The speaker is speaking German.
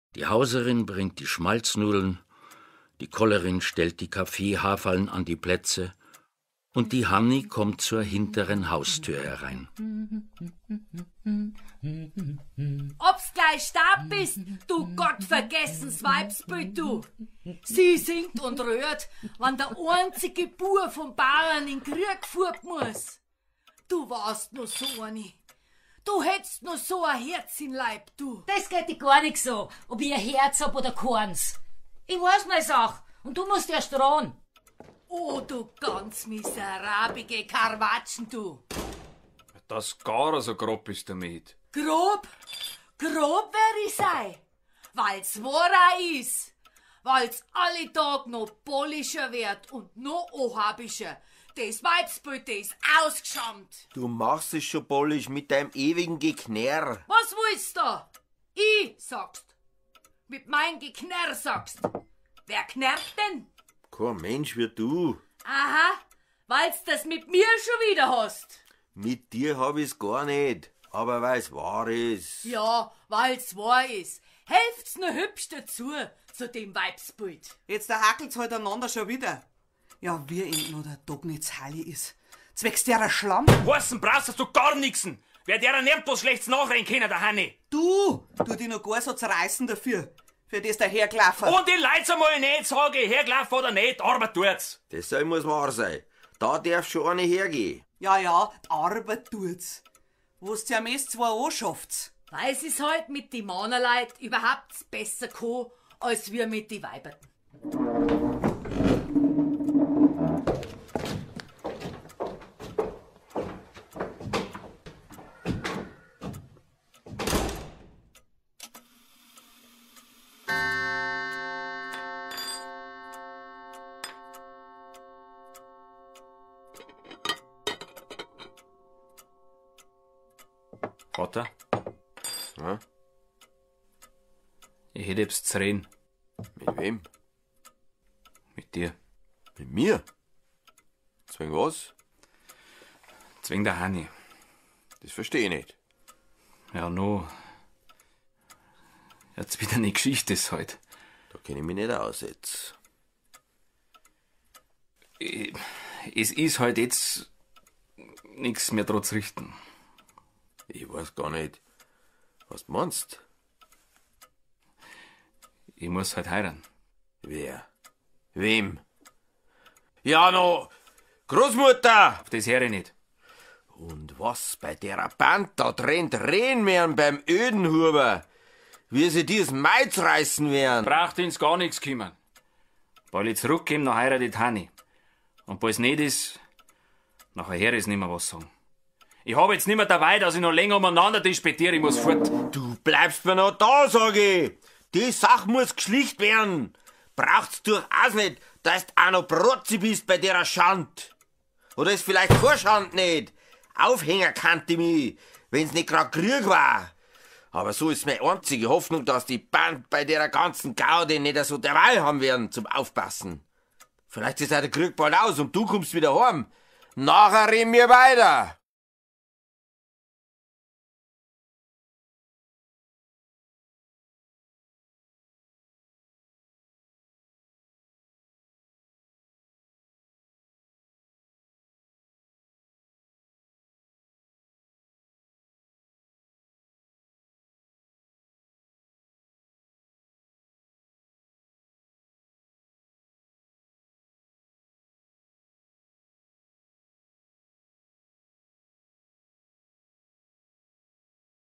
Die Hauserin bringt die Schmalznudeln, die Kollerin stellt die Kaffeehaferln an die Plätze und die Hanni kommt zur hinteren Haustür herein. Ob's gleich stark bist, du gottvergessens Weibsbild, du. Sie singt und rührt, wann der einzige Bub vom Bauern in Krieg fort muss. Du warst nur so eine. Du hättest nur so ein Herz im Leib, du. Das geht dir gar nicht so, ob ich ein Herz hab oder keins. Ich weiß meine Sache und du musst erst ran. Oh, du ganz miserabige Karwatschen, du. Dass gar so grob bist damit. Grob? Grob wär ich sei. Weil's wahrer is. Weil's alle Tag noch bollischer wird und noch ohabischer. Das Weibsbild, das ausgeschammt. Du machst es schon bollig mit deinem ewigen Geknärr. Was willst du? Ich sagst. Mit meinem Geknärr sagst. Wer knärrt denn? Kein Mensch wie du. Aha, weil's das mit mir schon wieder hast. Mit dir hab ich's gar nicht. Aber weil's wahr ist. Ja, weil's wahr is. Helft's nur hübsch dazu, zu dem Weibsbild. Jetzt hackelt's halt einander schon wieder. Ja, wie ihm noch der Dognitz heilig ist. Zwecks derer Schlamm. Heißen brauchst du gar nixen. Wer derer nimmt, was Schlechtes nachrennen können, der Hanni. Du dich noch gar so zerreißen dafür. Für das der hergelaufen. Und die Leute einmal nicht sage, hergelaufen oder nicht, Arbeit tut's. Das soll muss wahr sein. Da darf schon eine hergehen. Ja, die Arbeit tut's. Wo's ja meist zwar anschafft's. Weil's is halt mit die Mannerleit überhaupt besser kann, als wir mit die Weiberten. Vater? Ja? Ich hätte etwas zu reden. Mit wem? Mit dir. Mit mir? Zwing was? Zwing der Hanni. Das versteh ich nicht. Ja, no. Jetzt wieder eine Geschichte ist halt. Da kenn ich mich nicht aus jetzt. Es ist halt jetzt nichts mehr dran zu richten. Ich weiß gar nicht, was du meinst. Ich muss halt heiraten. Wer? Wem? Ja, no, Großmutter! Auf das höre ich nicht. Und was bei der Band da drin drehen werden beim Ödenhuber, wie sie dies Meiz reißen werden. Braucht ins gar nichts kümmern. Weil ich zurückkomme, dann heiratet Hanni. Und weil es nicht ist, nachher höre ich nicht mehr was sagen. Ich habe jetzt nicht mehr dabei, dass ich noch länger umeinander disputiere, ich muss fort. Du bleibst mir noch da, sag ich. Die Sache muss geschlicht werden. Braucht's durchaus nicht, dass du auch noch Protzi bist bei der Schand. Oder ist vielleicht keine Schand nicht. Aufhänger kannte mich, wenn's nicht grad Krieg war. Aber so ist meine einzige Hoffnung, dass die Band bei der ganzen Gaude nicht so derweil haben werden zum Aufpassen. Vielleicht ist auch der Krieg bald aus und du kommst wieder heim. Nachher reden wir weiter.